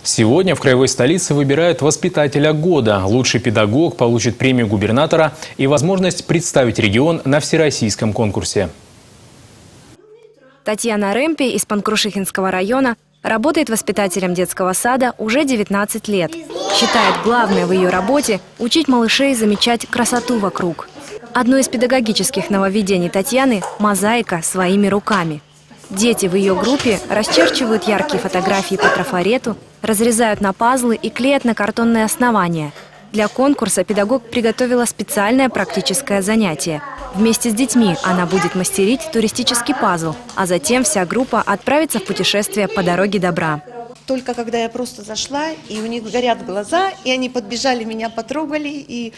Сегодня в краевой столице выбирают воспитателя года. Лучший педагог получит премию губернатора и возможность представить регион на всероссийском конкурсе. Татьяна Ремпи из Панкрушихинского района работает воспитателем детского сада уже 19 лет. Считает, главное в ее работе – учить малышей замечать красоту вокруг. Одно из педагогических нововведений Татьяны – мозаика своими руками. Дети в ее группе расчерчивают яркие фотографии по трафарету, разрезают на пазлы и клеят на картонные основания. Для конкурса педагог приготовила специальное практическое занятие. Вместе с детьми она будет мастерить туристический пазл, а затем вся группа отправится в путешествие по дороге добра. Только когда я просто зашла, и у них горят глаза, и они подбежали, меня потрогали, и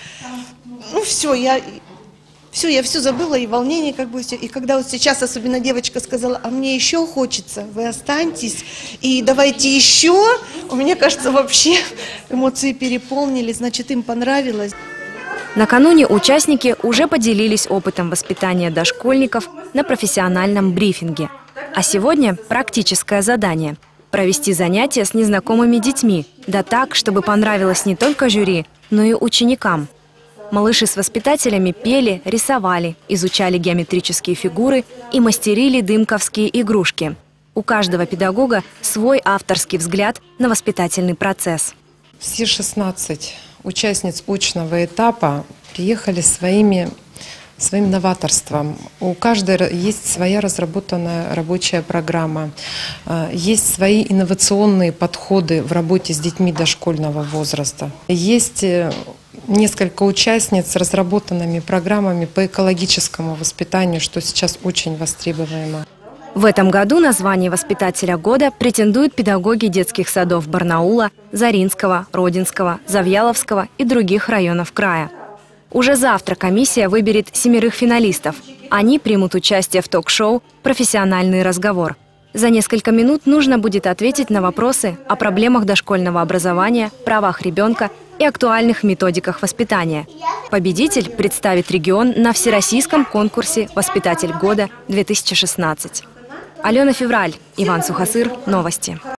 я все забыла, и волнение как бы все. И когда вот сейчас особенно девочка сказала: а мне еще хочется, вы останьтесь, и давайте еще, у меня, кажется, вообще эмоции переполнили, значит, им понравилось. Накануне участники уже поделились опытом воспитания дошкольников на профессиональном брифинге. А сегодня практическое задание – провести занятия с незнакомыми детьми, да так, чтобы понравилось не только жюри, но и ученикам. Малыши с воспитателями пели, рисовали, изучали геометрические фигуры и мастерили дымковские игрушки. У каждого педагога свой авторский взгляд на воспитательный процесс. Все 16 участниц очного этапа приехали своим новаторством. У каждой есть своя разработанная рабочая программа, есть свои инновационные подходы в работе с детьми дошкольного возраста. Есть несколько участниц с разработанными программами по экологическому воспитанию, что сейчас очень востребуемо. В этом году на звание воспитателя года претендуют педагоги детских садов Барнаула, Заринского, Родинского, Завьяловского и других районов края. Уже завтра комиссия выберет 7 финалистов. Они примут участие в ток-шоу «Профессиональный разговор». За несколько минут нужно будет ответить на вопросы о проблемах дошкольного образования, правах ребенка и актуальных методиках воспитания. Победитель представит регион на всероссийском конкурсе «Воспитатель года-2016». Алена Февраль, Иван Сухосыр. Новости.